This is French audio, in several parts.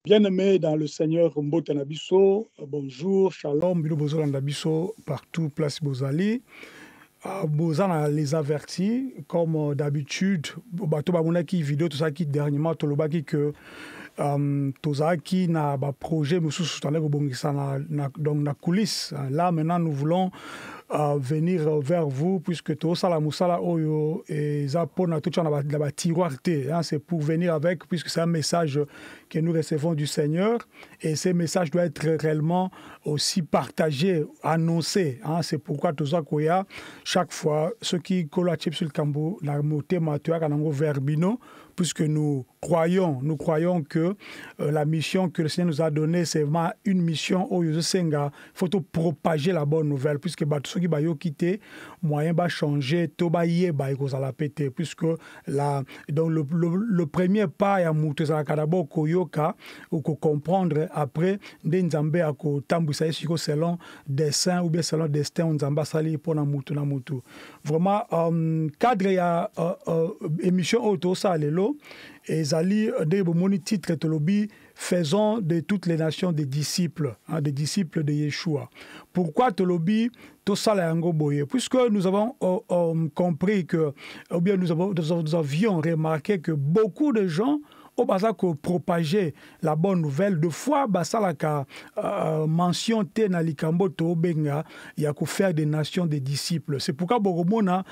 Bien-aimés dans le Seigneur, Mbote Nabiso, bonjour, shalom, Bilo Bozo Nabiso, partout, place Bozali. Bozana les avertis, comme d'habitude, bato bamona qui vidéo, tout ça qui dernièrement, tout le baki que tout ça qui n'a pas projet, nous sous donc na coulisse. Là maintenant, nous voulons venir vers vous, puisque tout ça, la moussala, oyo, et ça, pour tout ça, c'est pour venir avec, puisque c'est un message que nous recevons du Seigneur, et ce message doit être réellement aussi partagé, annoncé. C'est pourquoi tout ça, chaque fois, ceux qui collent sur le cambo, la moté, matua, kanango, verbino, puisque nous croyons que la mission que le Seigneur nous a donnée, c'est vraiment une mission où il faut propager la bonne nouvelle, puisque ceux qui ont quitté, moyen va changer, tout va y la péter, puisque donc le premier pas est à mouter à la kadabo koyoka ou comprendre après d'enzambe à ko tambousa selon dessin ou bien selon destin on zamba sali pour na mutu na mutu. Vraiment cadre ya émission auto ça lelo et zali de moni titre tolobi faisons de toutes les nations des disciples de Yeshua. Pourquoi tolobi tout ça la yango boye? Puisque nous avons compris que ou bien nous avions remarqué que beaucoup de gens au bazar que propager la bonne nouvelle de fois basalaka mention te na likambo to benga ya ko faire des nations des disciples. C'est pourquoi boromona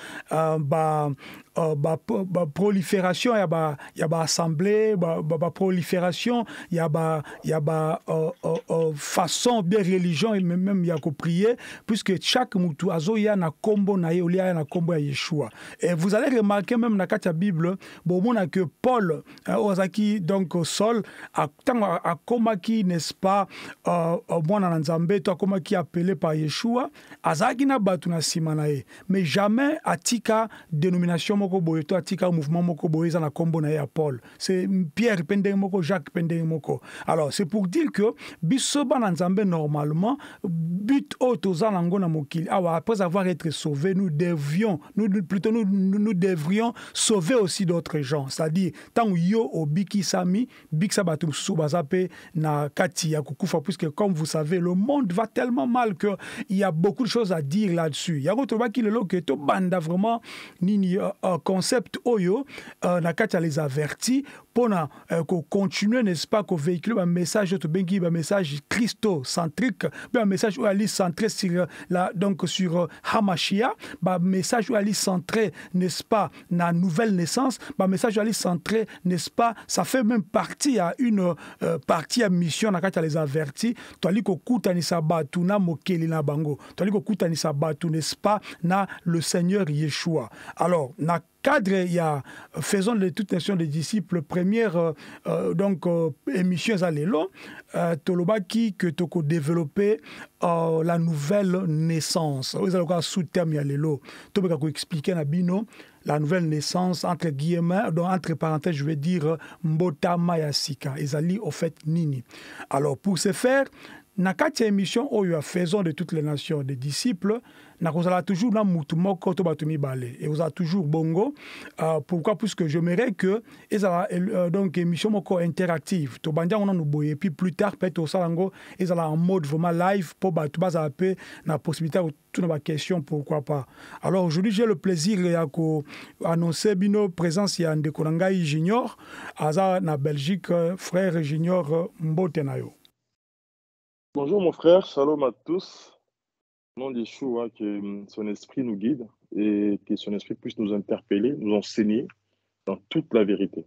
prolifération ya ba assemblée prolifération ya façon bien religion et même ya ko prier, puisque chaque mutu azoya na kombo na ye olia na kombo ya Yeshua. Et vous allez remarquer même na katia Bible boromona que Paul qui donc Saul a komaki, n'est-ce pas, mwana na nzambe to komaki appelé par Yeshua azaki na batu na simanae, mais jamais atika dénomination moko boye to atika mouvement moko boye na kombo na ya Paul. C'est Pierre pendeng moko, Jacques pendeng moko. Alors c'est pour dire que biso ba na nzambe normalement but autoza nango na mokili après avoir été sauvés nous devrions sauver aussi d'autres gens, c'est-à-dire tant yo obi biki sami biksa batu mususu bazape na kati ya kukufa, puisque comme vous savez le monde va tellement mal que il y a beaucoup de choses à dire là-dessus. Il y a autre baki le que to banda vraiment nini concept oyo na kati ya les avertis pour continuer, n'est-ce pas, qu'on véhicule un message un message christocentrique, un message où elle est centré sur sur Hamashia, un message où elle est centré, n'est-ce pas, na nouvelle naissance, un message où elle est centré, n'est-ce pas, ça fait même partie à une partie à mission na kati les avertis, toli ko kutanisa batu na mokeli na bango, toli ko kutanisa batu, n'est-ce pas, na le Seigneur Yeshua. Alors na cadre, il y a faisons de toute nation des disciples, première émission Zalelo, Tolobaki que toko développer la nouvelle naissance. Vous allez voir sous terme Yalelo. Tobeka ko expliquer na bino la nouvelle naissance entre guillemets, donc entre parenthèses, je vais dire Mbota Mayasika. Ezali au fait nini. Alors pour ce faire, na kati émission oyo faisons de toutes les nations des disciples, na kozala toujours na mutu moko to batumi balé et vous a toujours bongo. Pourquoi? Puisque j'aimerais que ezala donc émission moko interactive to bandia on nous boye, puis plus tard peut-être salango ezala en mode vraiment live pour batu baza pe na possibilité tout na question, pourquoi pas. Alors aujourd'hui j'ai le plaisir ya ko annoncer bino présence ya ndeko ngai Junior aza na Belgique, frère Junior Mbote nayo. Bonjour mon frère, shalom à tous. Au nom d'Yeshua, que son esprit nous guide et que son esprit puisse nous interpeller, nous enseigner dans toute la vérité.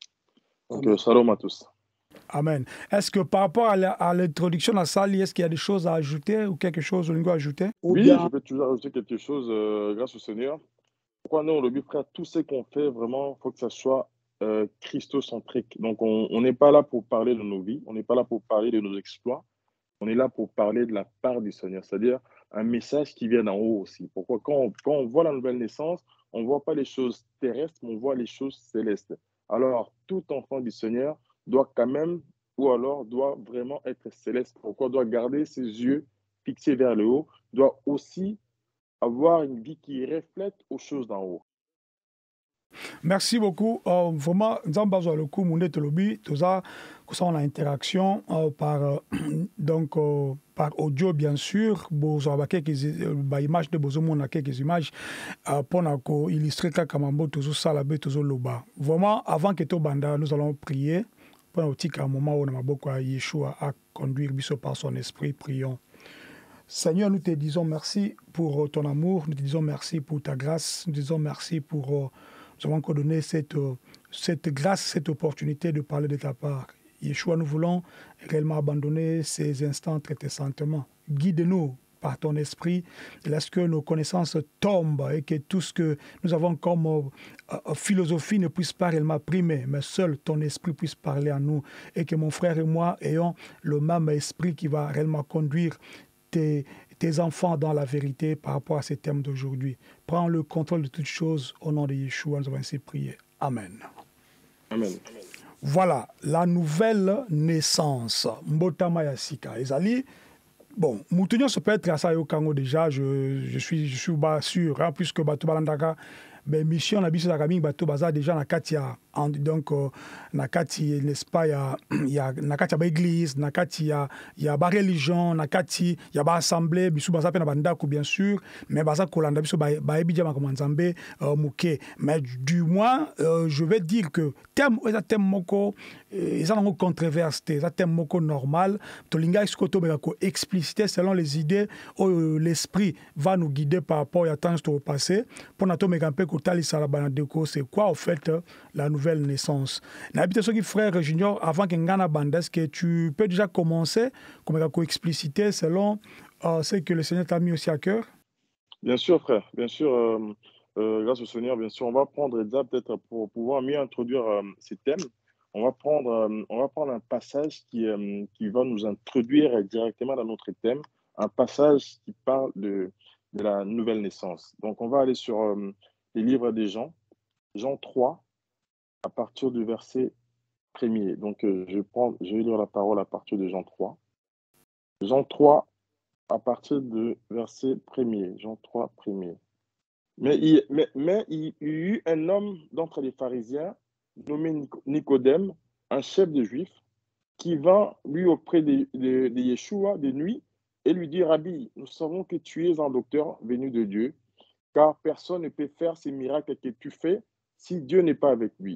Donc shalom à tous. Amen. Est-ce que par rapport à l'introduction à Sali, est-ce qu'il y a des choses à ajouter ou quelque chose au niveau à ajouter? Oui, je peux toujours ajouter quelque chose grâce au Seigneur. Pourquoi non, le but, frère, tout ce qu'on fait, vraiment, il faut que ça soit christocentrique. Donc on n'est pas là pour parler de nos vies, on n'est pas là pour parler de nos exploits. On est là pour parler de la part du Seigneur, c'est-à-dire un message qui vient d'en haut aussi. Pourquoi? Quand on voit la nouvelle naissance, on ne voit pas les choses terrestres, mais on voit les choses célestes. Alors, tout enfant du Seigneur doit quand même, ou alors doit vraiment être céleste. Pourquoi? Doit garder ses yeux fixés vers le haut, doit aussi avoir une vie qui reflète aux choses d'en haut. Merci beaucoup. Vraiment, nous avons besoin de coup, monde lobby, tout ça, on a interaction donc par audio bien sûr, besoin de quelques images de besoin de quelques images pour illustrer comment tout ça là, tout ça loba. Vraiment, avant que tout banda, nous allons prier pour un moment où on a beaucoup à Yeshua à conduire biso par son esprit, prions. Seigneur, nous te disons merci pour ton amour, nous te disons merci pour ta grâce, nous te disons merci pour nous avons encore donné cette grâce, cette opportunité de parler de ta part. Yeshua, nous voulons réellement abandonner ces instants très saintement. Guide-nous par ton esprit, laisse que nos connaissances tombent et que tout ce que nous avons comme philosophie ne puisse pas réellement primer, mais seul ton esprit puisse parler à nous et que mon frère et moi ayons le même esprit qui va réellement conduire tes enfants dans la vérité par rapport à ces thèmes d'aujourd'hui. Prends le contrôle de toutes choses au nom de Yeshua. Nous avons ainsi prié. Amen. Amen. Voilà, la nouvelle naissance. Mbotama Yassika. Ezali, bon, Moutonio se peut être à ça au Congo déjà, je suis pas sûr, hein, puisque Bato Balandaka, mais mission na biso zakami Bato Baza déjà na katia. Donc, nakati, n'est-ce pas, il y a nakati ba église, nakati il y a ba religion, nakati il y a ba assemblée, bisu baza pe na bandako bien sûr, mais baza kolanda biso ba ebidja ma komanzambe muke. Mais du moins, je vais dire que thème moko eza nango controverse, eza thème moko normal, tolinga iskoto be ko expliciter selon les idées où l'esprit va nous guider par rapport à temps au passé pour na to mekampe ko talisa la banadeko, c'est quoi au fait la nouvelle naissance. N'habite qui frère Junior, avant que Ngana Bandes, que tu peux déjà commencer comme expliciter selon ce que le Seigneur t'a mis aussi à cœur. Bien sûr, frère. Bien sûr, grâce au Seigneur, bien sûr, on va prendre déjà peut-être pour pouvoir mieux introduire ces thèmes. On va prendre un passage qui va nous introduire directement dans notre thème, un passage qui parle de la nouvelle naissance. Donc, on va aller sur les livres des Jean, Jean 3, à partir du verset 1er. Donc, je vais lire la parole à partir de Jean 3. Jean 3, à partir du verset 1er. Jean 3, 1er. Mais il y eut un homme d'entre les pharisiens, nommé Nicodème, un chef de Juifs, qui vint lui auprès de Yeshua de nuit et lui dit, Rabbi, nous savons que tu es un docteur venu de Dieu, car personne ne peut faire ces miracles que tu fais si Dieu n'est pas avec lui.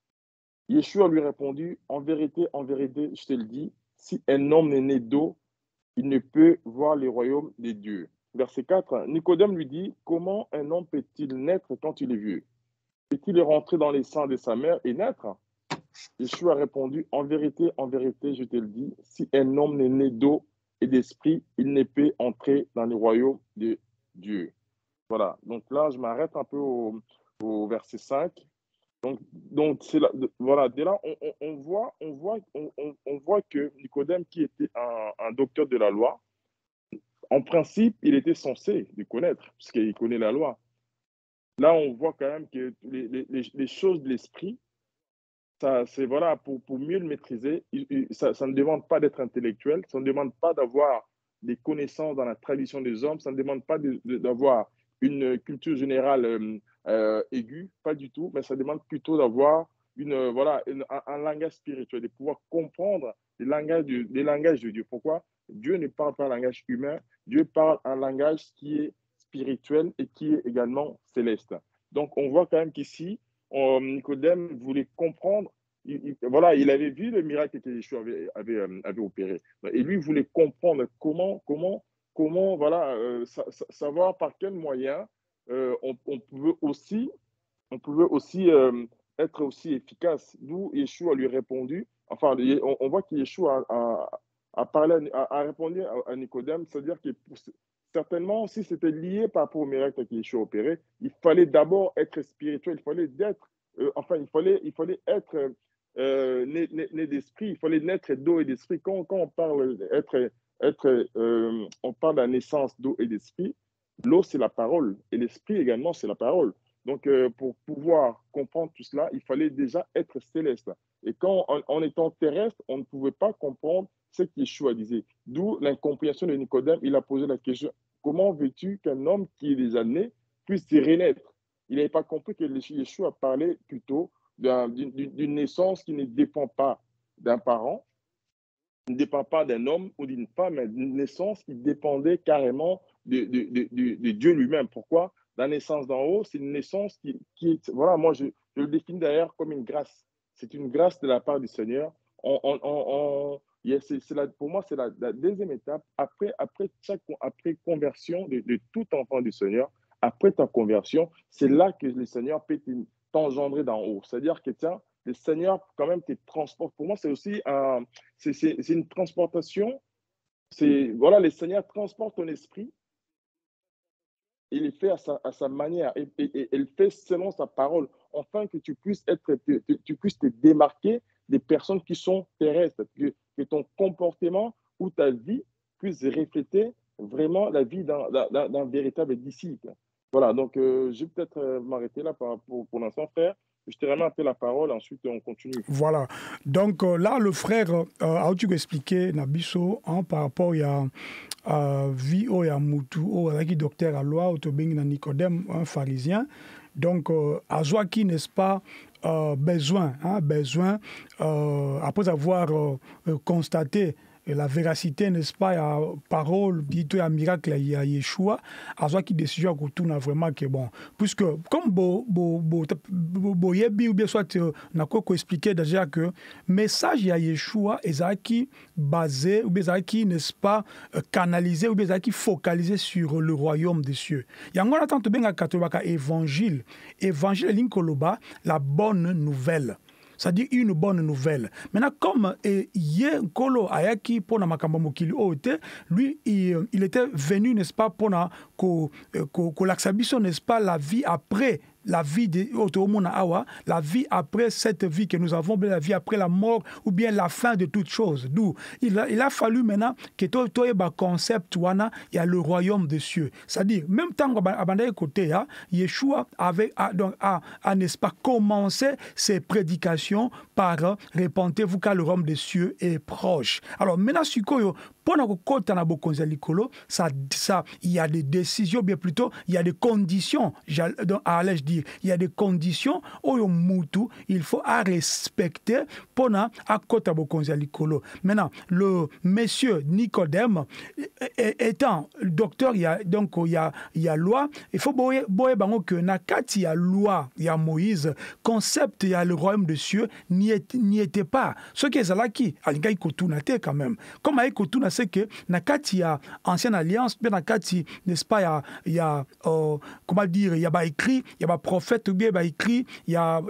Yeshua lui répondit, en vérité, je te le dis, si un homme n'est né d'eau, il ne peut voir le royaume des dieux. Verset 4, Nicodème lui dit, comment un homme peut-il naître quand il est vieux? Peut-il rentrer dans les seins de sa mère et naître? Yeshua a répondu, en vérité, je te le dis, si un homme n'est né d'eau et d'esprit, il ne peut entrer dans le royaume de Dieu. Voilà, donc là, je m'arrête un peu au verset 5. Donc c'est là, voilà, dès là, on voit que Nicodème, qui était un docteur de la loi, en principe, il était censé le connaître, puisqu'il connaît la loi. Là, on voit quand même que les choses de l'esprit, c'est voilà, pour mieux le maîtriser, ça ne demande pas d'être intellectuel, ça ne demande pas d'avoir des connaissances dans la tradition des hommes, ça ne demande pas d'avoir une culture générale aiguë, pas du tout, mais ça demande plutôt d'avoir un langage spirituel, de pouvoir comprendre les langages de Dieu. Pourquoi? Dieu ne parle pas un langage humain, Dieu parle un langage qui est spirituel et qui est également céleste. Donc, on voit quand même qu'ici, Nicodème voulait comprendre, il avait vu le miracle que Yeshua avait opéré. Et lui voulait comprendre comment savoir par quel moyen on pouvait aussi être aussi efficace. D'où Yeshua lui a répondu, enfin, on voit que Yeshua a répondu à Nicodème, c'est-à-dire que certainement, si c'était lié par rapport au miracle que Yeshua a opéré, il fallait d'abord être spirituel, il fallait être né d'esprit, il fallait naître d'eau et d'esprit. Quand on parle on parle de la naissance d'eau et d'esprit, l'eau c'est la parole et l'esprit également c'est la parole. Donc, pour pouvoir comprendre tout cela, il fallait déjà être céleste. Et quand, en étant terrestre, on ne pouvait pas comprendre ce qu'Yeshua disait. D'où l'incompréhension de Nicodème. Il a posé la question, comment veux-tu qu'un homme qui est déjà né puisse y renaître? Il n'avait pas compris que Yeshua parlait plutôt d'une naissance qui ne dépend pas d'un parent, ne dépend pas d'un homme ou d'une femme, mais d'une naissance qui dépendait carrément de Dieu lui-même. Pourquoi? La naissance d'en haut, c'est une naissance qui est, voilà, moi je le définis d'ailleurs comme une grâce. C'est une grâce de la part du Seigneur. Pour moi, c'est la deuxième étape. Après conversion de tout enfant du Seigneur, après ta conversion, c'est là que le Seigneur peut t'engendrer d'en haut. C'est-à-dire que, tiens, le Seigneur, quand même, te transporte. Pour moi, c'est aussi c'est une transportation. Voilà, le Seigneur transporte ton esprit. Il le fait à sa manière et il fait selon sa parole, afin que tu puisses te démarquer des personnes qui sont terrestres, que ton comportement ou ta vie puisse refléter vraiment la vie d'un véritable disciple. Voilà, donc je vais peut-être m'arrêter là pour l'instant, frère. Je te remets un peu la parole, ensuite on continue. Voilà. Donc là, le frère a tu expliqué Nabiso par rapport à vie ou à Moutou ou à qui docteur à loi ou na Nicodème, un pharisien. Donc Azwaki n'est-ce pas besoin après avoir constaté la véracité, n'est-ce pas, il y a parole, il y a miracle, il y a Yeshua, à ce qui décision que tout n'a vraiment que bon. Puisque, comme Boyebi ou bien soit, n'a quoi expliqué déjà que message il y a Yeshua, et ça qui basé, ou bien ça qui, n'est-ce pas, canalisé, ou bien ça qui focalisé sur le royaume des cieux. Il y a un attend bien à Katobaka évangile. Évangile, l'inkoloba, la bonne nouvelle. C'est-à-dire une bonne nouvelle. Maintenant, comme Kolo Ayaki pour na makambo mokili ote, lui il était venu, n'est-ce pas, pour na ko l'axabiso, n'est-ce pas, la vie après la vie de Awa, la vie après cette vie que nous avons, la vie après la mort ou bien la fin de toute chose. D'où il a fallu maintenant que toi ba concept wana il y a le royaume des cieux. C'est-à-dire même temps abandé côté Yeshua avait n'est-ce pas commencé ses prédications par répentez-vous car le royaume des cieux est proche. Alors maintenant sikoyo ça, il y a des décisions, bien plutôt, il y a des conditions, allais-je dire, il y a des conditions où il faut respecter pour à Kota Bokonzalikolo. Maintenant, le monsieur Nicodème, étant docteur, il y a loi, il faut que Nakati, il y a loi, il y a Moïse, concept, il y a le royaume des cieux, n'y était pas. Ce qui est là qui, Alingaï Kotunate quand même. Comme Aïe Kotuna, c'est que Nakati a ancienne alliance, bien Nakati, n'est-ce pas, il y a comment dire, il y a pas écrit, il y a pas prophète ou bien pas écrit, il y a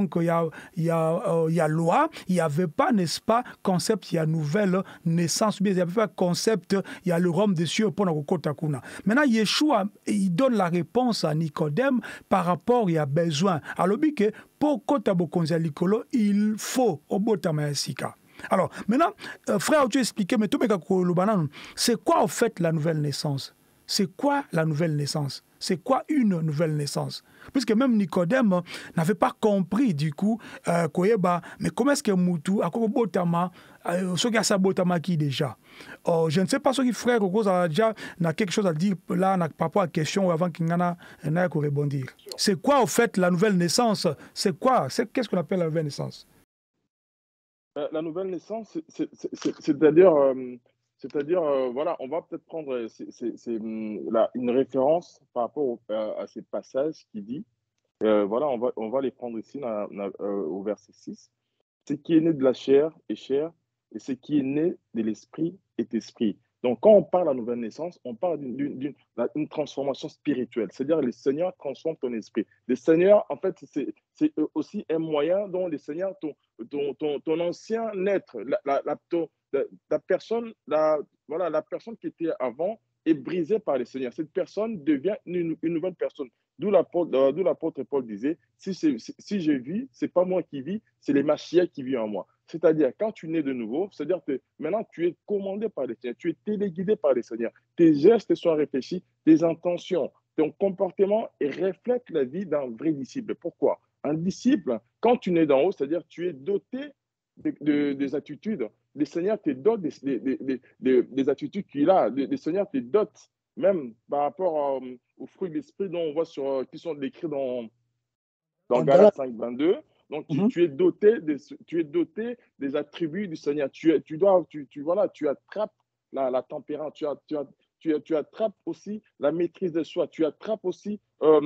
loi, il y avait pas, n'est-ce pas, concept, il y a nouvelle naissance, bien il y avait pas concept, il y a le royaume des cieux pour Nakotakuna. Maintenant Yeshua, il donne la réponse à Nicodème par rapport il y a besoin. Alors que pour Kotabo Konzalikolo, il faut Obotamaesika. Alors, maintenant, frère, tu expliqué, mais c'est quoi en fait la nouvelle naissance? C'est quoi la nouvelle naissance? C'est quoi une nouvelle naissance? Puisque même Nicodème n'avait pas compris du coup, mais comment est-ce que Moutou, à quoi Botama, ce qui a sa Botama qui déjà? Je ne sais pas ce qui frère, a déjà quelque chose à dire là, par rapport à la question avant qu'il n'ait à répondre. C'est quoi en fait la nouvelle naissance? C'est quoi? Qu'est-ce qu'on appelle la nouvelle naissance? La nouvelle naissance, c'est-à-dire, voilà, on va peut-être prendre une référence par rapport à ces passages qui dit, voilà, on va les prendre ici au verset 6. Ce qui est né de la chair est chair, et ce qui est né de l'esprit est esprit. Donc, quand on parle de la nouvelle naissance, on parle d'une transformation spirituelle. C'est-à-dire, le Seigneur transforme ton esprit. Le Seigneur, en fait, c'est aussi un moyen dont le Seigneur, ton ancien être, la personne, voilà, la personne qui était avant est brisée par le Seigneur. Cette personne devient une nouvelle personne. D'où l'apôtre Paul disait, si je vis, ce n'est pas moi qui vis, c'est les Mashiach qui vivent en moi. C'est-à-dire, quand tu nais de nouveau, c'est-à-dire que maintenant tu es commandé par le Seigneur, tu es téléguidé par le Seigneur. Tes gestes sont réfléchis, tes intentions, ton comportement reflète la vie d'un vrai disciple. Pourquoi? Un disciple, quand tu nais d'en haut, c'est-à-dire tu es doté des attitudes. Le Seigneur te dote des attitudes qu'il a. Le Seigneur te dote même par rapport aux fruits de l'esprit dont on voit qui sont décrits dans En Galate. Galates 5, 22. Donc, Mhm. tu es doté des attributs du Seigneur. Voilà, tu attrapes la tempérance, tu attrapes aussi la maîtrise de soi, tu attrapes aussi,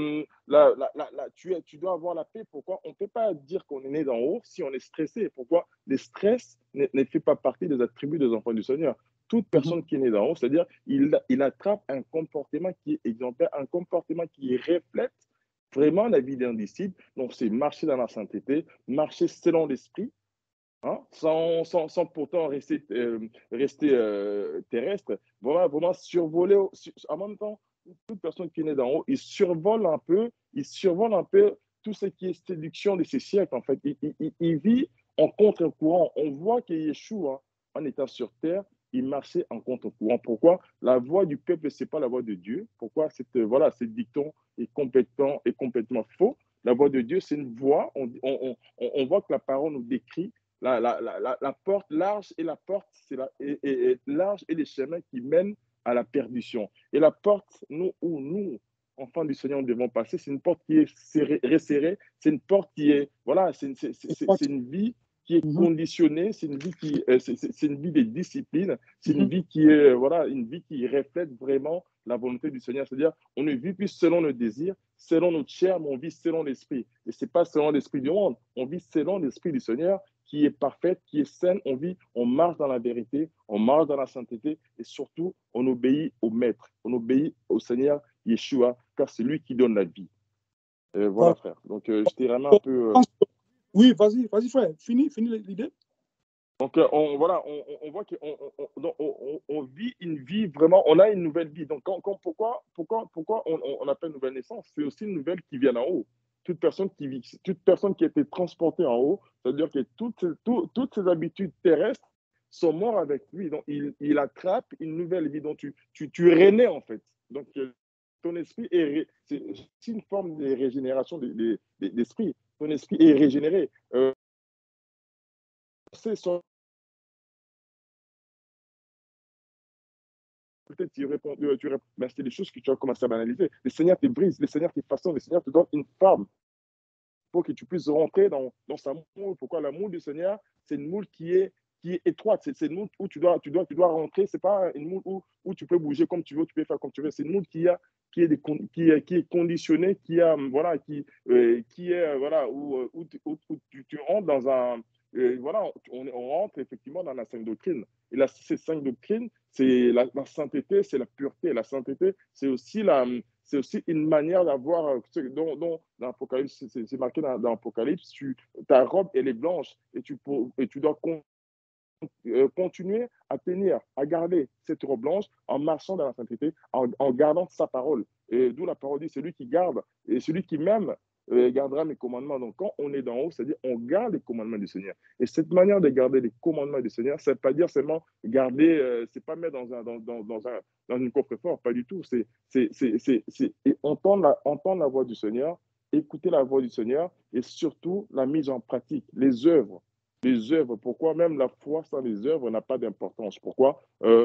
tu dois avoir la paix. Pourquoi? On ne peut pas dire qu'on est né d'en haut si on est stressé. Pourquoi? Le stress ne fait pas partie des attributs des enfants du Seigneur. Toute Mhm. personne qui est née d'en haut, c'est-à-dire il attrape un comportement qui est exemplaire, un comportement qui reflète vraiment la vie d'un disciple. Donc, c'est marcher dans la sainteté, marcher selon l'esprit, hein, sans pourtant rester terrestre. Vraiment survoler. En même temps, toute personne qui est née d'en haut, il survole un peu tout ce qui est séduction de ces siècles, en fait. Il vit en contre-courant. On voit que Yeshua, en étant sur terre, il marchait en contre-courant. Pourquoi? La voix du peuple, ce n'est pas la voix de Dieu. Pourquoi? Ce dicton est complètement faux. La voix de Dieu, c'est une voix. On voit que la parole nous décrit la porte large et la porte, large et les chemins qui mènent à la perdition. Et la porte, où nous, enfants du Seigneur, nous devons passer, c'est une porte qui est resserrée, c'est une porte qui est, voilà, c'est une vie qui est Mhm. conditionnée, c'est une vie de discipline, c'est une Mhm. vie qui est, voilà, une vie qui reflète vraiment la volonté du Seigneur. C'est-à-dire, on ne vit plus selon nos désirs, selon notre chair, mais on vit selon l'esprit. Et ce n'est pas selon l'esprit du monde, on vit selon l'esprit du Seigneur qui est parfaite, qui est saine. On marche dans la vérité, on marche dans la sainteté et surtout, on obéit au Maître, on obéit au Seigneur Yeshua, car c'est lui qui donne la vie. Voilà. Voilà, frère. Donc, je t'ai vraiment un peu. Oui, vas-y, frère. Fini l'idée. Donc, on voit qu'on vit une vie vraiment, on a une nouvelle vie. Donc, pourquoi on appelle nouvelle naissance? C'est aussi une nouvelle qui vient d'en haut. Toute personne qui a été transportée en haut, c'est-à-dire que toutes ses habitudes terrestres sont mortes avec lui. Donc, il attrape une nouvelle vie. Donc, tu renais, en fait. Donc, ton esprit c'est une forme de régénération d'esprit. Ton esprit est régénéré. C'est son peut-être mais c'est des choses que tu as commencé à banaliser. Le Seigneur te brise, le Seigneur te façonne, le Seigneur te donne une forme pour que tu puisses rentrer dans sa moule. Pourquoi l'amour du Seigneur, c'est une moule qui est étroite. C'est une moule où tu dois rentrer. Ce n'est pas une moule où tu peux bouger comme tu veux, tu peux faire comme tu veux. C'est une moule qui est conditionnée, voilà, qui est, voilà, où tu rentres dans un. Voilà, on rentre effectivement dans la sainte doctrine. Et cette sainte doctrine, c'est la sainteté, c'est la pureté. La sainteté, c'est aussi une manière d'avoir, dont dans l'Apocalypse, c'est marqué dans l'Apocalypse, ta robe, elle est blanche et tu dois continuer à tenir, à garder cette robe blanche en marchant dans la sainteté, en gardant sa parole. Et d'où la parole dit, celui qui garde et celui qui m'aime gardera mes commandements. Donc, quand on est d'en haut, c'est-à-dire on garde les commandements du Seigneur. Et cette manière de garder les commandements du Seigneur, ça ne veut pas dire seulement garder, c'est pas mettre dans une coffre-fort, pas du tout. C'est entendre la voix du Seigneur, écouter la voix du Seigneur et surtout la mise en pratique, les œuvres. Les œuvres, pourquoi même la foi sans les œuvres n'a pas d'importance? Pourquoi?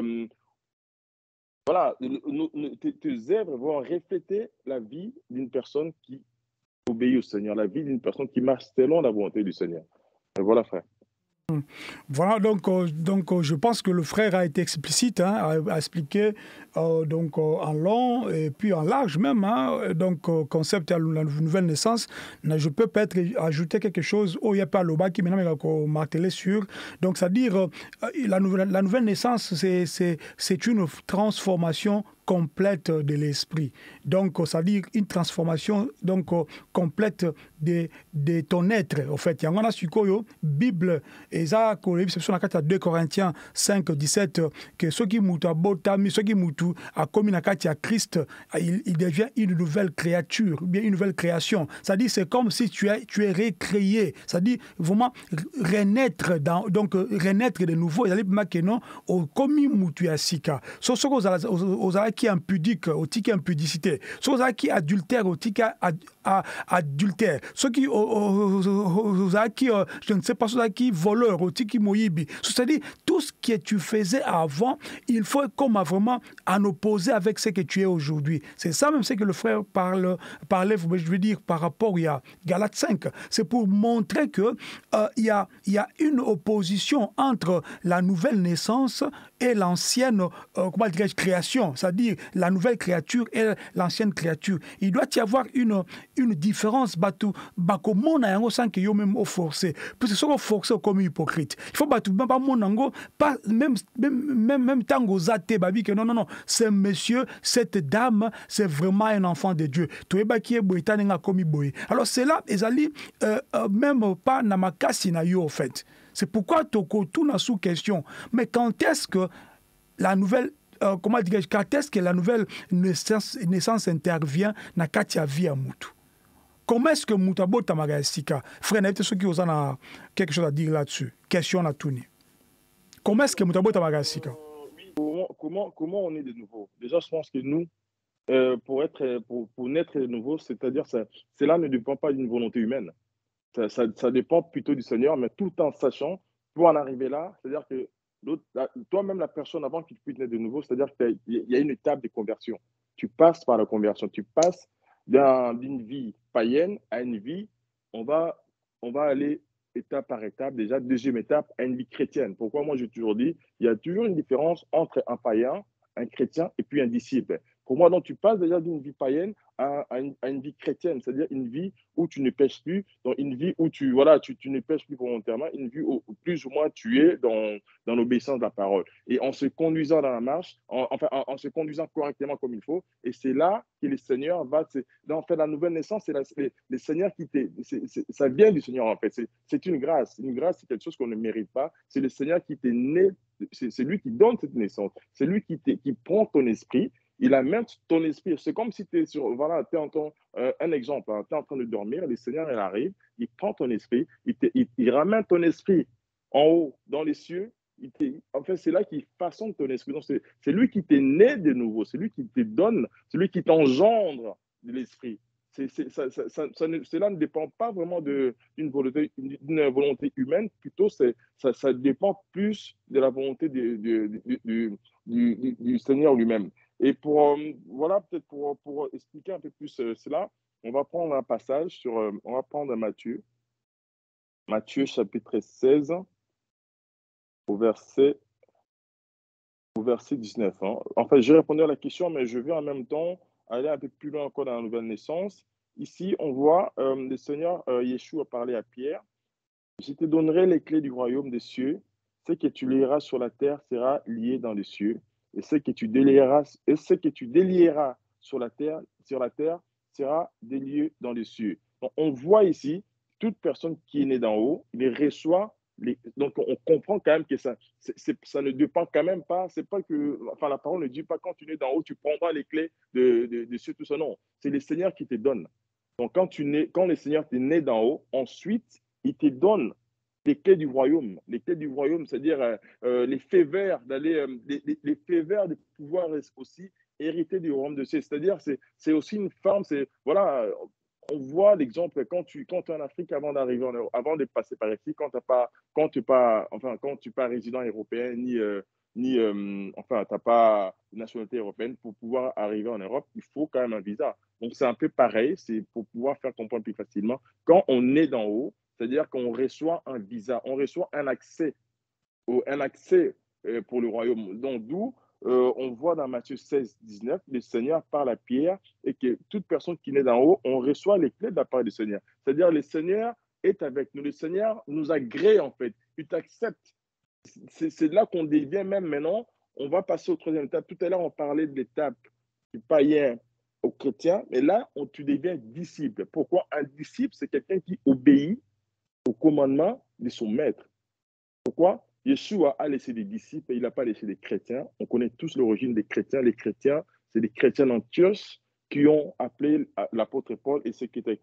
Voilà, tes œuvres vont refléter la vie d'une personne qui obéit au Seigneur, la vie d'une personne qui marche selon la volonté du Seigneur. Et voilà, frère. Voilà, donc je pense que le frère a été explicite, hein, a expliqué en long et puis en large même, hein, concept de la nouvelle naissance. Je peux peut-être ajouter quelque chose, il n'y a pas le bas qui maintenant martelé sur. Donc, c'est-à-dire, la nouvelle naissance, c'est une transformation complète de l'esprit. Donc, c'est-à-dire une transformation complète de ton être. En fait, il y a un Bible, et ça, c'est sur la 2 Corinthiens 5, 17, que ceux qui moutent à Botami, ceux qui moutent à Kominakati à Christ, il devient une nouvelle créature, bien une nouvelle création. C'est-à-dire, c'est comme si tu es recréé. C'est-à-dire, vraiment, renaître de nouveau. C'est-à-dire, maintenant, au Komi Moutu à Sika. Ce sont aux qui impudique, au tika impudicité. Ce qui adultère, au tika adultère, ceux qui je ne sais pas, ceux qui voleurs, qui moyibi, c'est-à-dire tout ce que tu faisais avant, il faut comme vraiment en opposer avec ce que tu es aujourd'hui. C'est ça même ce que le frère parlait, je veux dire, par rapport à Galates 5. C'est pour montrer que il y a une opposition entre la nouvelle naissance et l'ancienne comment dirais-je, création, c'est-à-dire la nouvelle créature et l'ancienne créature. Il doit y avoir une différence. Comment on sent que yo même au forcé. Parce que sont forcé comme hypocrite. Il faut pas même tango zate babi que non, ce monsieur, cette dame, c'est vraiment un enfant de Dieu. Alors c'est là, Ezali, même pas namakasi na yo, en fait. C'est pourquoi Toko tout n'a sous question. Mais quand est-ce que la nouvelle comment dirais-je, quand est-ce que la nouvelle naissance intervient dans Katia vie à Moutou? Comment est-ce que Moutabo Tamagaïsika, frère, n'avez ceux qui ont quelque chose à dire là-dessus? Question à Touni. Comment est-ce que Moutabo Tamagaïsika? Comment on est de nouveau? Déjà, je pense que nous, pour naître de nouveau, c'est-à-dire cela ne dépend pas d'une volonté humaine. Ça dépend plutôt du Seigneur, mais tout en sachant, pour en arriver là, c'est-à-dire que toi-même, la personne, avant que tu puisses naître de nouveau, c'est-à-dire qu'il y a une étape de conversion. Tu passes par la conversion. Tu passes d'une vie païenne à une vie, on va aller étape par étape, déjà, deuxième étape, à une vie chrétienne. Pourquoi moi, j'ai toujours dit, il y a toujours une différence entre un païen, un chrétien et puis un disciple. Pour moi, donc, tu passes déjà d'une vie païenne à une vie chrétienne, c'est-à-dire une vie où tu ne pêches plus, dans une vie où tu ne pêches plus volontairement, une vie où plus ou moins tu es dans l'obéissance de la parole. Et en se conduisant dans la marche, en se conduisant correctement comme il faut, et c'est là que le Seigneur va, la nouvelle naissance, c'est le Seigneur qui ça vient du Seigneur en fait, c'est une grâce. Une grâce, c'est quelque chose qu'on ne mérite pas, c'est le Seigneur qui t'est né, c'est lui qui donne cette naissance, c'est lui qui prend ton esprit. Il amène ton esprit. C'est comme si tu es sur. Voilà, tu es un exemple. Hein, tu es en train de dormir, le Seigneur, il arrive, il prend ton esprit, il ramène ton esprit en haut, dans les cieux. En fait, c'est là qu'il façonne ton esprit. Donc, c'est lui qui t'est né de nouveau, c'est lui qui te donne, c'est lui qui t'engendre de l'esprit. Cela ne dépend pas vraiment d'une volonté humaine, plutôt ça dépend plus de la volonté du Seigneur lui-même. Et voilà, peut-être pour expliquer un peu plus cela, on va prendre un passage on va prendre Matthieu chapitre 16, au verset 19. Hein. En fait, j'ai répondu à la question, mais je vais en même temps aller un peu plus loin encore dans la nouvelle naissance. Ici, on voit le Seigneur Yeshua parler à Pierre. Je te donnerai les clés du royaume des cieux. Ce que tu lieras sur la terre sera lié dans les cieux. Et ce que tu délieras sur la terre sera délié dans les cieux. Donc, on voit ici, toute personne qui est née d'en haut, il reçoit. Donc, on comprend quand même que ça ne dépend quand même pas. C'est pas que, enfin, la parole ne dit pas quand tu es né d'en haut, tu prendras les clés de cieux, tout ça. Non, c'est le Seigneur qui te donne. Donc, quand le Seigneur t'est né d'en haut, ensuite, il te donne les clés du royaume. Les clés du royaume, c'est-à-dire les faits verts les faits verts de pouvoir aussi hériter du royaume de Dieu. C'est-à-dire, c'est aussi une forme, voilà, on voit l'exemple quand tu es en Afrique avant d'arriver en Europe, avant de passer par ici, quand tu n'es pas résident européen, enfin, tu n'as pas une nationalité européenne, pour pouvoir arriver en Europe, il faut quand même un visa. Donc, c'est un peu pareil, c'est pour pouvoir faire comprendre plus facilement. Quand on est d'en haut, c'est-à-dire qu'on reçoit un visa, on reçoit un accès pour le royaume. Donc, d'où on voit dans Matthieu 16, 19, le Seigneur parle à Pierre et que toute personne qui naît d'en haut, on reçoit les clés de la part du Seigneur. C'est-à-dire, le Seigneur est avec nous. Le Seigneur nous agrée, en fait. Il t'accepte. C'est là qu'on devient même maintenant. On va passer au troisième étape. Tout à l'heure, on parlait de l'étape du païen au chrétien, mais là, tu deviens disciple. Pourquoi? Un disciple, c'est quelqu'un qui obéit au commandement de son maître. Pourquoi? Yeshua a laissé des disciples et il n'a pas laissé des chrétiens. On connaît tous l'origine des chrétiens. Les chrétiens, c'est des chrétiens d'Antioche qui ont appelé l'apôtre Paul et ceux qui étaient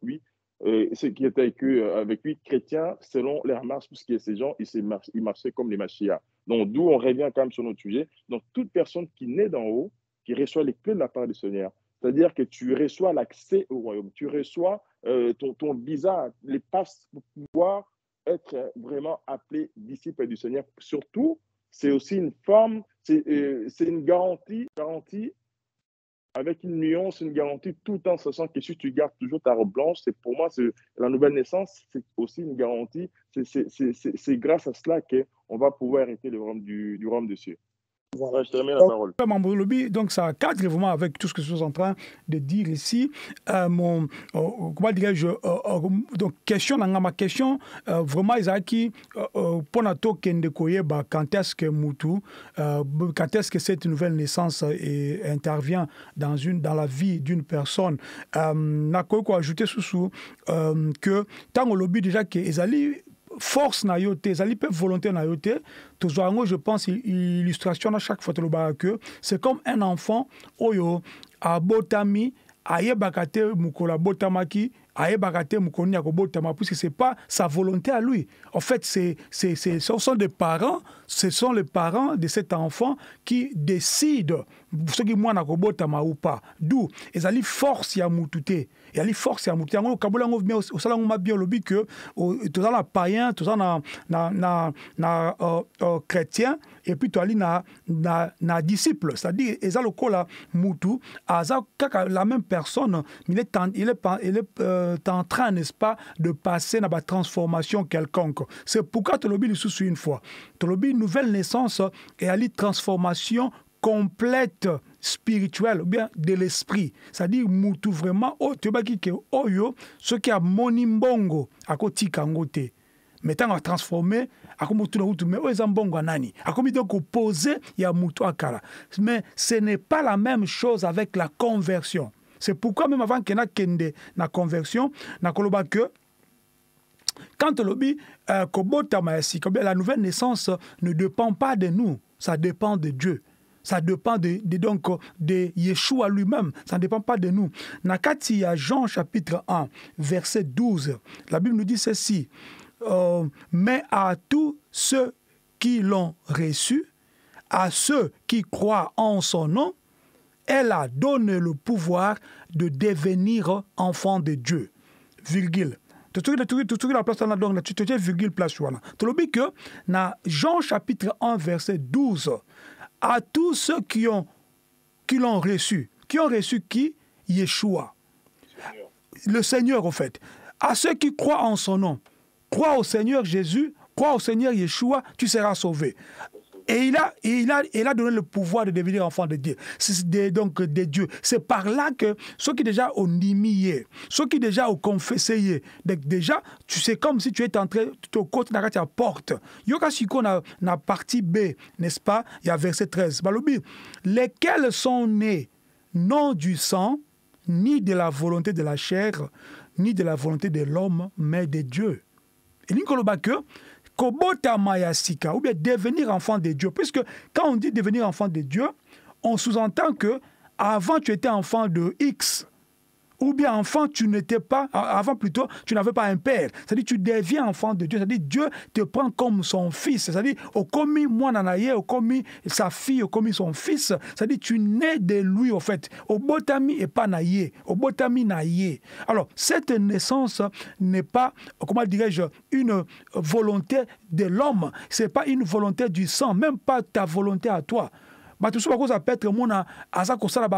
avec lui, chrétiens selon leur marche, puisque ces gens, ils marchaient comme les Mashiach. Donc, d'où on revient quand même sur notre sujet. Donc, toute personne qui naît d'en haut, qui reçoit les clés de la part du Seigneur, c'est-à-dire que tu reçois l'accès au royaume, tu reçois ton visa les passe pour pouvoir être vraiment appelé disciple du Seigneur. Surtout, c'est aussi une forme, c'est une garantie avec une nuance, une garantie, tout en sachant que si tu gardes toujours ta robe blanche, c'est pour moi, la nouvelle naissance, c'est aussi une garantie. C'est grâce à cela qu'on va pouvoir hériter le royaume du royaume des cieux. Voilà, je termine la parole. Donc, ça cadre vraiment avec tout ce que je suis en train de dire ici. Comment dirais-je, donc, ma question, vraiment, Isaki, pour notre quand est-ce que Moutou, quand est-ce que cette nouvelle naissance intervient dans la vie d'une personne, n'a quoi ajouter sous que tant au lobby déjà que Isali, force na yote, zali pe volonté na yote, je pense illustration à chaque fois que c'est comme un enfant oyo a botami aye bakate mukola botamaki aye bakate mukoni ya botama puisque c'est pas sa volonté à lui. En fait, ce sont les parents de cet enfant qui décident ce qui moi na botama ou pas. D'où ezali force ya mutute. Et ali force ya mutu yango kabola ngo bien au salon ma bien lobi que tout ça na païen tout ça na chrétien et puis to ali na disciple, c'est-à-dire eza lokola mutu aza kaka la même personne mais il est en train, n'est-ce pas, de passer dans la transformation quelconque. C'est pourquoi tu lobi sous une fois tu lobi nouvelle naissance et ali transformation complète spirituelle ou bien de l'esprit, c'est-à-dire mutu vraiment ce qui a monimbongo à côté kangote mettant à transformer à comme tout le mais ezambongo nani à comme donc opposé il y a mutu akala, mais ce n'est pas la même chose avec la conversion. C'est pourquoi même avant qu'il y ait kende na conversion na koloba que quand lobby la nouvelle naissance ne dépend pas de nous, ça dépend de Dieu. Ça dépend donc de Yeshua lui-même. Ça ne dépend pas de nous. Nakati ya Jean chapitre 1, verset 12, la Bible nous dit ceci. Mais à tous ceux qui l'ont reçu, à ceux qui croient en son nom, elle a donné le pouvoir de devenir enfants de Dieu. Virgule. Tu la place là donc tu te virgule place là. Tu le dis que dans Jean chapitre 1 verset 12, à tous ceux qui l'ont reçu. Qui ont reçu qui? Yeshua. Le Seigneur, en fait. À ceux qui croient en son nom. Crois au Seigneur Jésus, crois au Seigneur Yeshua, tu seras sauvé. Et il a donné le pouvoir de devenir enfant de Dieu. Donc de Dieu. C'est par là que ceux qui déjà ont nimié, ceux qui déjà ont confessé, déjà, tu sais comme si tu es entré au côté de la porte. Yoka Siko na partie B, n'est-ce pas? Il y a verset 13. Balobi, lesquels sont nés non du sang, ni de la volonté de la chair, ni de la volonté de l'homme, mais de Dieu. Et Ninkoloba que Kobota Mayasika, ou bien devenir enfant de Dieu. Puisque quand on dit devenir enfant de Dieu, on sous-entend que avant tu étais enfant de X, ou bien enfant tu n'étais pas, avant plutôt tu n'avais pas un père. C'est-à-dire tu deviens enfant de Dieu. C'est-à-dire Dieu te prend comme son fils. C'est-à-dire au commis moi nanaye, au commis sa fille, au commis son fils. C'est-à-dire tu nais de lui au fait. Au botami et pas naïe, au botami naïe. Alors cette naissance n'est pas, comment dirais-je, une volonté de l'homme. C'est pas une volonté du sang, même pas ta volonté à toi. Tout ça cause à Petre mona asa ko sala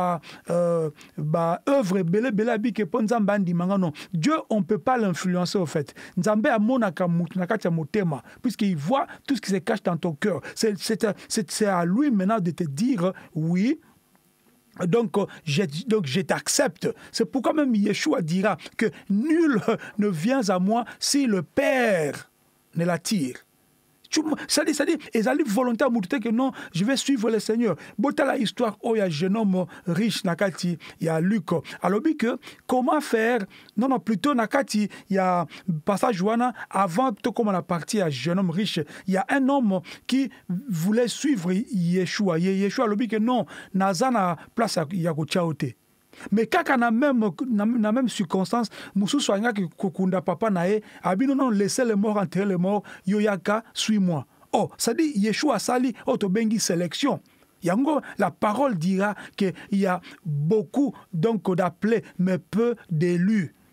œuvre belé abi ke pon nzamba ndimanga non. Dieu on peut pas l'influencer au fait. Nzambe amona ka mutu na kati ya motema puisqu'il voit tout ce qui se cache dans ton cœur. C'est à lui maintenant de te dire oui. Donc je t'accepte. C'est pourquoi même Yeshua dira que nul ne vient à moi si le Père ne l'attire. C'est-à-dire, ils allaient volontaire que non, je vais suivre le Seigneur. Bota la histoire où il y a un jeune homme riche, nakati, il y a Luc. Alors, comment faire? Non, plutôt nakati, il y a passage Joana, avant, plutôt comme on a parti à un jeune homme riche, il y a un homme qui voulait suivre Yeshua. Yeshua, alors, que non, Nazana place à Yagochaote. Mais quand on a même circonstance, Moussou soigna que Kokunda papa nae, abino non laisser les morts enterrer les morts, yoyaka suis-moi. Oh, ça dit Yeshua sali autobengi sélection. Yango, la parole dira qu'il y a beaucoup donc d'appelés mais peu d'élus.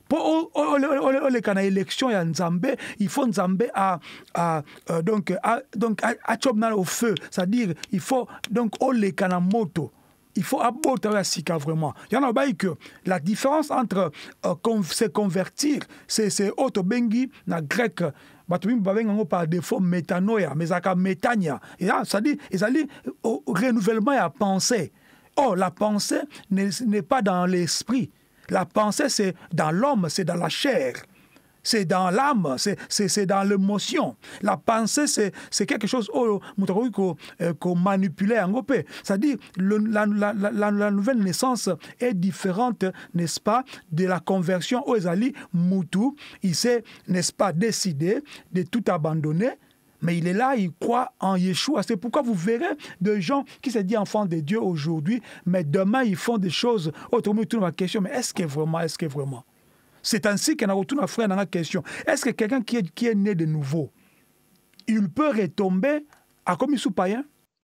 Pour les canaux élection ya Nzambe, il faut Nzambe donc au feu, c'est-à-dire il faut donc les canaux moto. Il faut aborder la sika vraiment. Il y en a pas que la différence entre se convertir, c'est auto bengi na grec. Par défaut métanoïa, mais ça métania. C'est-à-dire, renouvellement à pensée. Or, la pensée n'est pas dans l'esprit. La pensée, c'est dans l'homme, c'est dans la chair. C'est dans l'âme, c'est dans l'émotion. La pensée, c'est quelque chose qu'on manipulait en groupe. C'est-à-dire, la nouvelle naissance est différente, n'est-ce pas, de la conversion aux Ezali Moutou. Il s'est, n'est-ce pas, décidé de tout abandonner. Mais il est là, il croit en Yeshua. C'est pourquoi vous verrez des gens qui se disent enfants de Dieu aujourd'hui, mais demain, ils font des choses. Autrement, tout ma question, mais est-ce que vraiment? C'est ainsi qu'on a retourné à frère dans la question. Est-ce que quelqu'un qui est né de nouveau, il peut retomber à comme il sous païen?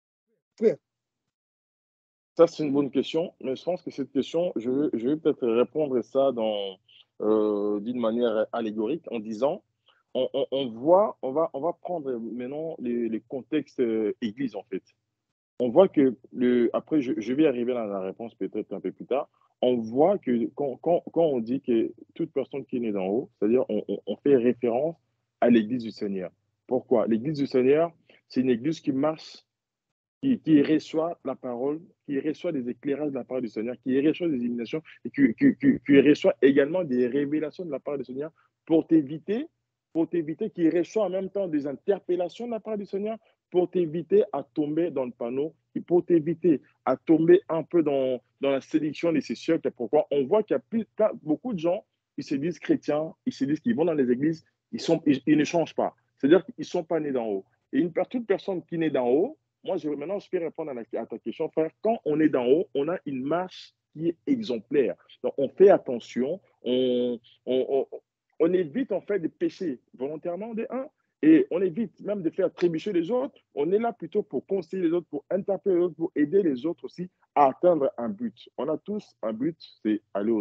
Ça, c'est une bonne question, mais je pense que cette question, je vais peut-être répondre à ça d'une manière allégorique en disant, on va prendre maintenant les contextes église en fait. On voit que, après, je vais arriver à la réponse peut-être un peu plus tard. On voit que quand on dit que toute personne qui est née d'en haut, c'est-à-dire on fait référence à l'Église du Seigneur. Pourquoi? L'Église du Seigneur, c'est une Église qui marche, qui reçoit la parole, qui reçoit des éclairages de la part du Seigneur, qui reçoit des illuminations et qui reçoit également des révélations de la part du Seigneur pour t'éviter, qui reçoit en même temps des interpellations de la part du Seigneur pour t'éviter à tomber dans le panneau et pour t'éviter à tomber un peu dans la séduction de ces siècles. Pourquoi? On voit qu'il y a beaucoup de gens qui se disent chrétiens, ils se disent qu'ils vont dans les églises, ils ne changent pas. C'est-à-dire qu'ils ne sont pas nés d'en haut. Et toute personne qui est née d'en haut, moi, maintenant, je peux répondre à ta question, frère. Quand on est d'en haut, on a une marche qui est exemplaire. Donc, on fait attention, on évite en fait de pécher volontairement des uns et on évite même de faire trébucher les autres. On est là plutôt pour conseiller les autres, pour interpeller les autres, pour aider les autres aussi à atteindre un but. On a tous un but, c'est aller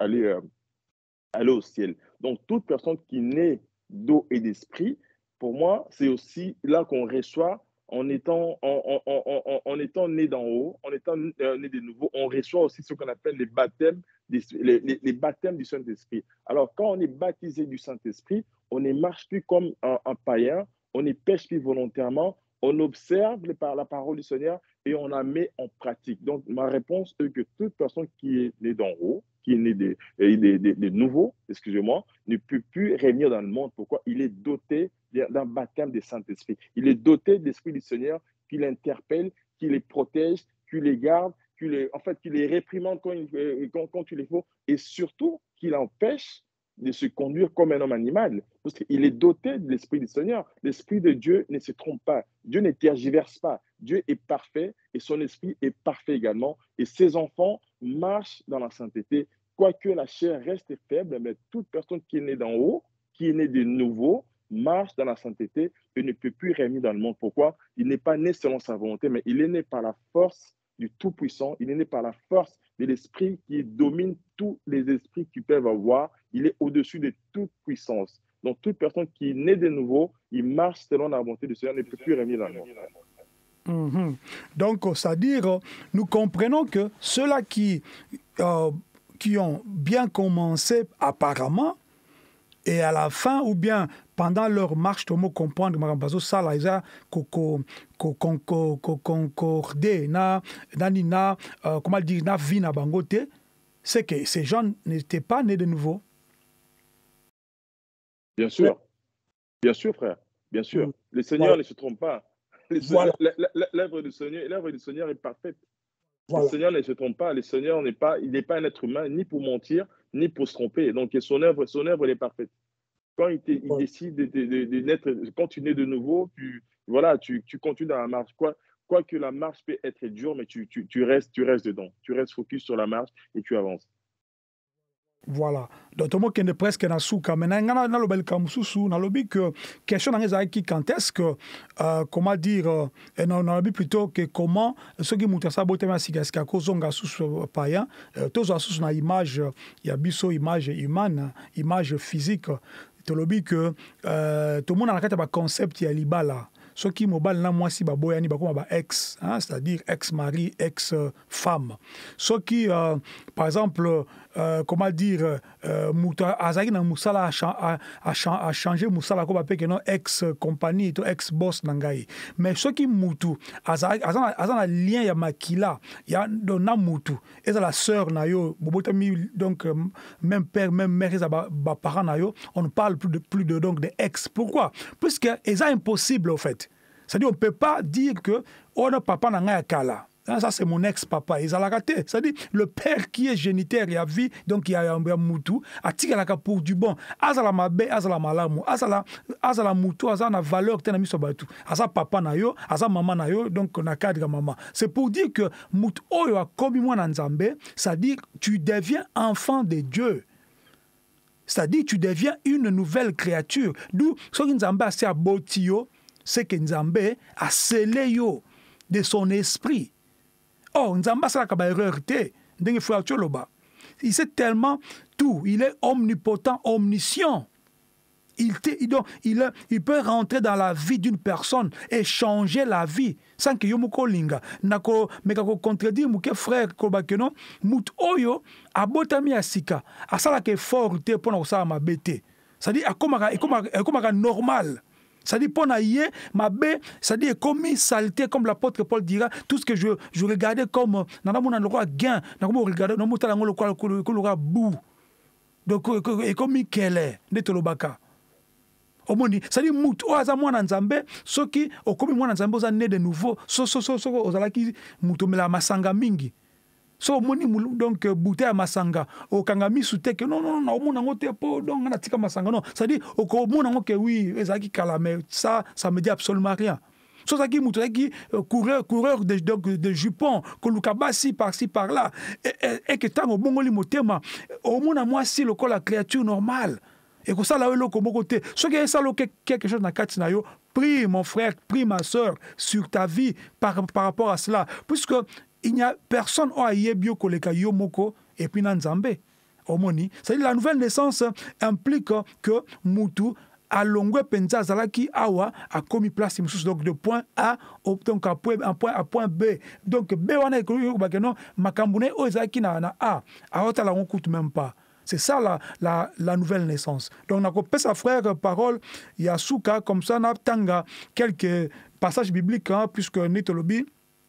au ciel. Donc, toute personne qui naît d'eau et d'esprit, pour moi, c'est aussi là qu'on reçoit en étant né d'en haut, en étant né de nouveau, on reçoit aussi ce qu'on appelle les baptêmes, les baptêmes du Saint-Esprit. Alors, quand on est baptisé du Saint-Esprit, on ne marche plus comme un païen, on ne pêche plus volontairement, on observe la parole du Seigneur et on la met en pratique. Donc, ma réponse est que toute personne qui est née d'en haut, qui est né de nouveau, excusez-moi, ne peut plus revenir dans le monde. Pourquoi? Il est doté d'un baptême du Saint-Esprit. Il est doté de l'Esprit du Seigneur qui l'interpelle, qui les protège, qui les garde, qui les réprimande quand il faut, et surtout qui l'empêche de se conduire comme un homme animal. Parce qu'il est doté de l'Esprit du Seigneur. L'Esprit de Dieu ne se trompe pas. Dieu ne tergiverse pas. Dieu est parfait et son Esprit est parfait également. Et ses enfants marchent dans la sainteté. Quoique la chair reste faible, mais toute personne qui est née d'en haut, qui est née de nouveau, marche dans la sainteté et ne peut plus régner dans le monde. Pourquoi? Il n'est pas né selon sa volonté, mais il est né par la force du Tout-Puissant. Il est né par la force de l'Esprit qui domine tous les esprits qu'ils peuvent avoir. Il est au-dessus de toute puissance. Donc, toute personne qui est née de nouveau, il marche selon la volonté du Seigneur, ne peut plus régner dans le monde. Donc, c'est-à-dire, nous comprenons que ceux-là qui ont bien commencé apparemment, et à la fin, ou bien pendant leur marche, tout le monde comprend que ça, là, ils ont concordé, comment dire, na vie na bangote, c'est que ces gens n'étaient pas nés de nouveau. Bien sûr, frère, bien sûr. Le Seigneur ne se trompe pas. L'œuvre du Seigneur est parfaite. Le Seigneur ne se trompe pas. Le Seigneur il n'est pas un être humain, ni pour mentir, ni pour se tromper. Donc, son œuvre elle est parfaite. Quand il décide de naître, quand tu nais de nouveau, tu continues dans la marche. Quoique la marche peut être dure, mais tu restes dedans. Tu restes focus sur la marche et tu avances. Voilà. Donc, tout le monde qui est presque dans le souk. Maintenant, dans le bel kamsusu, dans le but que question dans les qui quand est-ce que, comment dire, dans le but plutôt que comment ceux qui montrent ça, beauté, mais si qu'est-ce qu'on a sous païen, tous ont sous une image, il y a biso image humaine, image physique. Tout le but que tout le monde a un concept, il y a l'ibala. Ce qui mobile là moi si baboyani bakoma ba ex, hein, c'est-à-dire ex-mari, ex-femme. Ce qui par exemple comment dire muta azaki na musala a changé musala ko ba pe que non ex-compagnie to ex-boss nangai. Mais ce qui mutu azana lien ya makila ya dona mutu et la sœur na yo bobotami donc même père même mère za ba parents na yo, on ne parle plus de donc de ex. Pourquoi? Puisque c'est impossible au fait. C'est-à-dire, on ne peut pas dire que oh, non, papa n'a rien kala. Ça, c'est mon ex-papa. Ils ont raté. C'est-à-dire, le père qui est génitaire, il a vu, donc il y a un moutou, a tiré la pour du bon. Azala mabe, azala malamu, azala moutou, azala valeur, t'en as mis sur batou. Azala papa na yo, azala maman na yo, donc on a cadre maman. C'est pour dire que moutou oyo a commis moi dans Nzambé, c'est-à-dire, tu deviens enfant de Dieu. C'est-à-dire, tu deviens une nouvelle créature. D'où, ce qui Nzambé a fait à Botio, c'est que Nzambé a scellé yo de son esprit. Oh, Nzambé c'est la erreur. Il sait tellement tout. Il est omnipotent, omniscient. Il peut rentrer dans la vie d'une personne et changer la vie sans que yo muko linga. Nako mekako contredire muke frère Kolbakeno, mut oyo abotami asika. Asala ke forte pour na osala mabete. C'est-à-dire akomaka normal. C'est-à-dire, pour naïe, ma bé, c'est-à-dire, comme saleté, comme l'apôtre Paul dira, tout ce que je regardais comme, dans le roi gain, dans le regardais, dans le roi bou. Donc, et comme Michel est, de Tolobaka. C'est-à-dire, mout, au hasard, moi, dans Zambé, ceux qui, au comme moi, dans Zambé, aux années de nouveau, aux alaki, moutomela masanga mingi. So moni donc bouteille à masanga au kangami soute que non on a ngote po donc on a tika masanga non ça dit au ko mon ngo que oui ezaki kala mais ça me dit absolument rien. So ça qui moutre qui coureur de jupons que lukabasi par-ci par-là et que tant au bongoli motema au mon moi si le la créature normale et que ça là le ko côté so que ça quelque chose na kati na yo prie mon frère prie ma sœur sur ta vie par rapport à cela puisque il n'y a personne au Aïebio Koleka Yomoko et puis Nanzambé. Omoni. C'est-à-dire la nouvelle naissance implique que Moutou a longue penza zalaki awa a commis place donc de point A donc à point B. Donc B wana ko bakeno makambune o zaki na A. A hota la on coûte même pas. C'est ça la nouvelle naissance. Donc on a coupé sa frère parole Yasuka comme ça na tanga quelques passages bibliques hein, puisque Nitolobi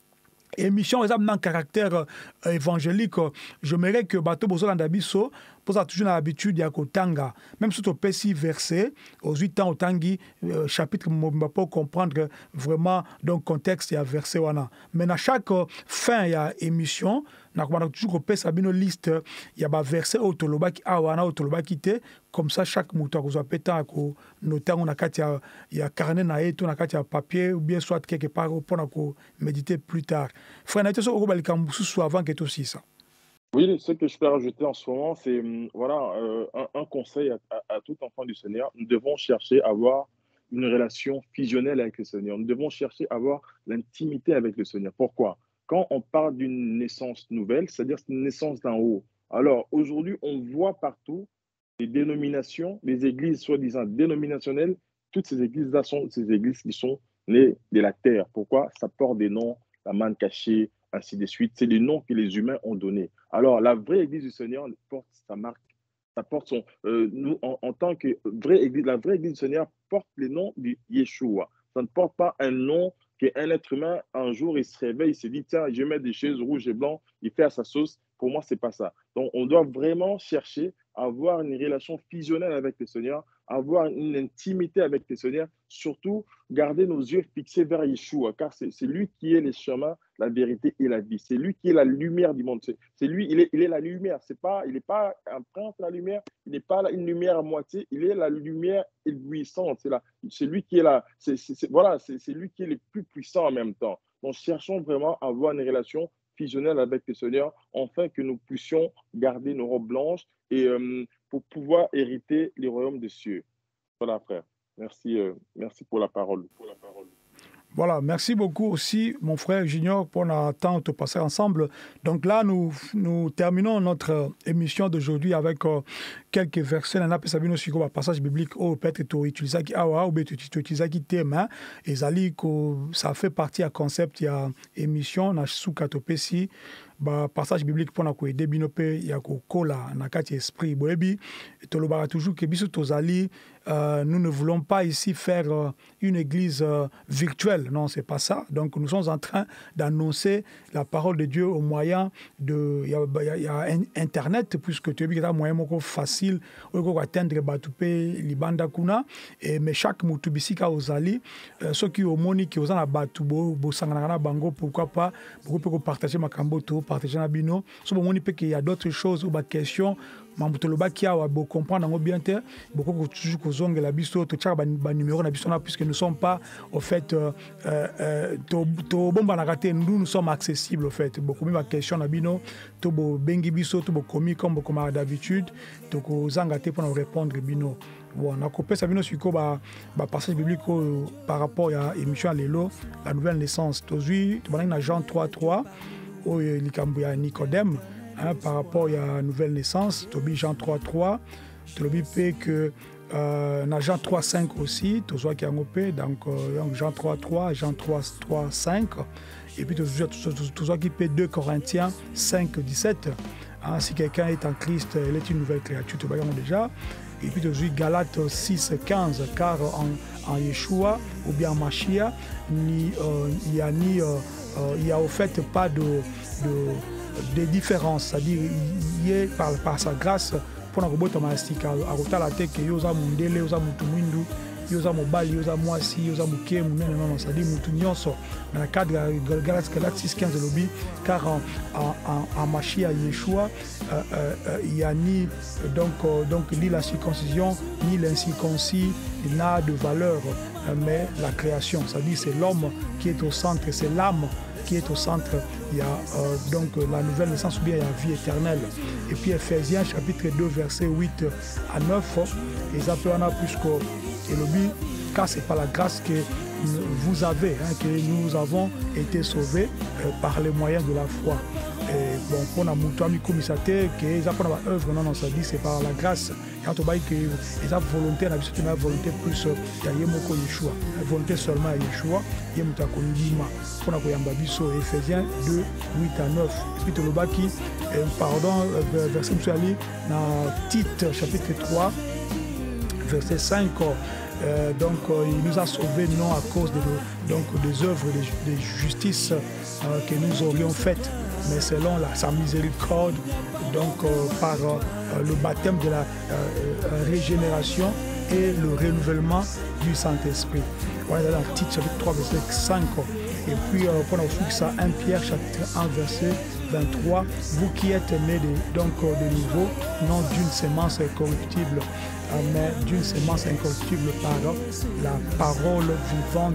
émission exemple dans caractère évangélique j'aimerais que bateau bozo landabiso pour ça toujours l'habitude ya kotanga même si tu peux si verset aux 8 ans au tangi chapitre pour comprendre vraiment donc contexte ya verset wana mais à chaque fin ya émission na toujours pe sabino liste ya ba verset autolobaki awana autolobaki te comme ça chaque moto ko zapeta ko noter on a kati ya carnet na eto na kati ya papier ou bien soit quelque part pour ko méditer plus tard frère na teso ko balika mbusu avant que tout ça. Oui, ce que je peux rajouter en ce moment, c'est voilà, un conseil à tout enfant du Seigneur. Nous devons chercher à avoir une relation fusionnelle avec le Seigneur. Nous devons chercher à avoir l'intimité avec le Seigneur. Pourquoi? Quand on parle d'une naissance nouvelle, c'est-à-dire une naissance d'en haut. Alors, aujourd'hui, on voit partout les dénominations, les églises soi-disant dénominationnelles. Toutes ces églises-là sont ces églises qui sont nées de la terre. Pourquoi? Ça porte des noms, la manne cachée, ainsi de suite. C'est des noms que les humains ont donnés. Alors, la vraie Église du Seigneur porte sa marque, ça porte son... nous, en tant que vraie Église, la vraie Église du Seigneur porte le nom de Yeshua. Ça ne porte pas un nom qu'un être humain, un jour, il se réveille, il se dit, tiens, je mets des chaises rouges et blancs, il fait à sa sauce. Pour moi, ce n'est pas ça. Donc, on doit vraiment chercher à avoir une relation fusionnelle avec le Seigneur, avoir une intimité avec le Seigneur, surtout garder nos yeux fixés vers Yeshua, car c'est lui qui est le chemin, la vérité et la vie. C'est lui qui est la lumière du monde. C'est lui, il est la lumière. Il n'est pas un prince de la lumière, il n'est pas une lumière à moitié, il est la lumière éblouissante. C'est lui qui est là. Voilà, c'est lui qui est le plus puissant en même temps. Donc, cherchons vraiment à avoir une relation fusionnel avec le Seigneur, afin que nous puissions garder nos robes blanches et pour pouvoir hériter les royaumes des cieux. Voilà, frère. Merci, merci pour la parole. Voilà, merci beaucoup aussi, mon frère Junior, pour notre temps de passer ensemble. Donc là, nous terminons notre émission d'aujourd'hui avec quelques versets. On appelle ça bien aussi comme passage biblique. Oh, peut-être tu utilises qui awa ou tu utilises qui thème. Et ça fait partie du concept. Il y a émission na sous-katopesi. Passage biblique pour nous aider binope ya kola na kati esprit boebi to lo toujours que biso tozali nous ne voulons pas ici faire une église virtuelle, non, c'est pas ça. Donc nous sommes en train d'annoncer la parole de Dieu au moyen de il y a internet, puisque tu as un moyen facile pour atteindre batupe libanda kuna et mais chaque mutubisika ozali ceux qui au moni qui ozana batubo bosangana na bango, pourquoi pas pour partager makambo to partager na bino so moni pe qu'il y a d'autres choses ou ba questions mamutoloba qui a beau comprendre bien te beaucoup toujours kozonga la biso to tchaka ba numéro na biso na, puisque nous sommes pas au fait to bomba na raté, nous sommes accessibles au fait beaucoup même question na bino to bo bengi biso to bo komi comme d'habitude to kozanga te pour nous répondre bino. Bon, on a coupé ça bino sur ba passage biblique par rapport à émission Lelo la nouvelle naissance tozui to bana Jean 3:3 au likambu ya Nicodème. Par rapport à la nouvelle naissance, Tobi Jean 3:3, Tobi peut que Jean 3:5 aussi, Tozoa qui a ngopé, donc Jean 3:3, Jean 3:5, et puis Tozoa qui peut 2 Corinthiens 5:17. Si quelqu'un est en Christ, il est une nouvelle créature, tu vois déjà. Et puis Tozoa Galates 6:15, car en Yeshua ou bien en Machia, il y a au fait pas de différences, c'est-à-dire il est par sa grâce pour nous robota mastika arota la teke yoza mundele yoza mutumwindu yoza mobali yoza mwasi yoza mukemu non c'est-à-dire mutu nyonso dans le cadre de Galates 6:15 lobby, car en Machia Yeshua il y a ni donc ni la circoncision ni l'incirconcis n'a de valeur, mais la création, c'est-à-dire c'est l'homme qui est au centre, c'est l'âme qui est au centre. Il y a donc la nouvelle naissance ou bien il y a la vie éternelle. Et puis Ephésiens chapitre 2 verset 8 à 9, ils appellent plus que le but, car c'est par la grâce que vous avez, que nous avons été sauvés par les moyens de la foi. Et bon, pour la mutuami commissaire, que ils apprennent à œuvre, non, ça dit c'est par la grâce. Quand on voit que ils ont volonté, c'est une volonté plus il y a Yemoko Yeshua, volonté seulement à Yeshua, Yemuta Kondima, pour la Koyamba Biso, Ephésiens 2, 8 à 9. Et puis le baki, pardon, verset Moussali, dans Tite chapitre 3, verset 5. Donc il nous a sauvés non à cause des œuvres de justice que nous aurions faites, mais selon sa miséricorde, donc par le baptême de la régénération et le renouvellement du Saint-Esprit. Voilà dans Tite chapitre 3 verset 5. Et puis pour nous ça 1 Pierre chapitre 1 verset 23, vous qui êtes nés de nouveau, non d'une semence corruptible, mais d'une semence incorruptible par la parole vivante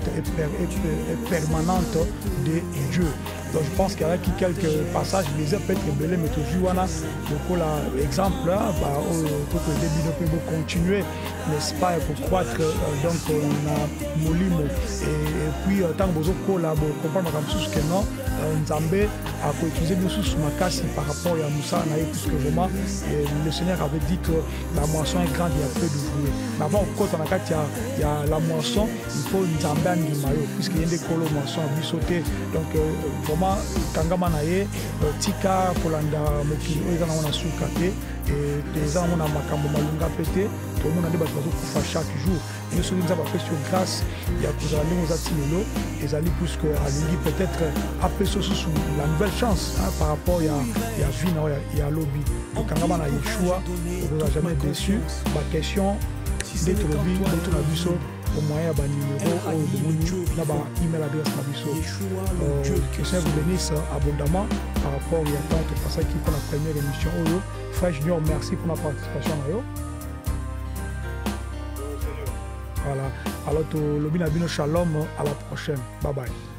et permanente de Dieu. Donc je pense qu'il y a quelques passages, les peut être belés, mais toujours on a beaucoup l'exemple pour que le début peut continuer, n'est-ce pas, pour croître. Donc on a Molimo et puis tant que vous comprendre que non, Nzambe a utilisé nous sous Makasi par rapport à Moussa, puisque vraiment le Seigneur avait dit que la moisson est grande, il y a peu d'ouvriers. Mais avant, quand on a il y a la moisson, il faut Nzambe à Nimayo, puisqu'il y a des colos moissons à bisoter. Donc vraiment, Kangama Naye, Tika, Polanda, Moki, on a soukate, et des gens on a Makambo Malunga pété, tout le monde a des bateaux pour faire chaque jour. Et nous sommes fait sur grâce, il y a Kouzali, nous a Tinelo, et Zali, puisque Alingi peut-être appelé sous la nouvelle chance par rapport à Vina, il y a Lobby. Donc Kangama na Yeshua, on ne nous a jamais déçu. Ma question, d'être Lobby, d'être Nabiso, au moyen de numéro ou email adresse Nabiso. Que le Seigneur vous bénisse abondamment par rapport à tant de personnes qui font la première émission. Frère Junior, merci pour la participation. Voilà. Alors, le Binabino Shalom, à la prochaine. Bye bye.